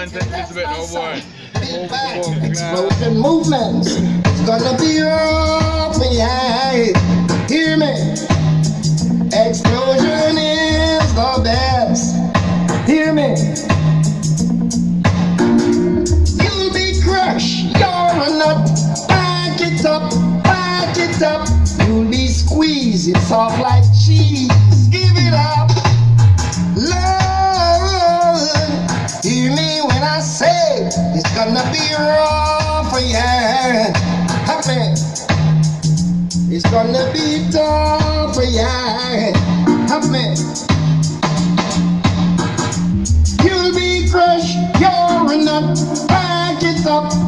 content is a bit no boy. Explosion movements. It's gonna be rough, yeah. Hear me. Explosion is the best. Hear me. You'll be crushed. You're a nut. Back it up. Back it up. You'll be squeezed. It's soft like cheese. Give it up. Lord. Hear me when I say it's gonna be rough, yeah. Happy. It's gonna be tough, yeah. Happy. You'll be crushed, you're a nut. Back it up,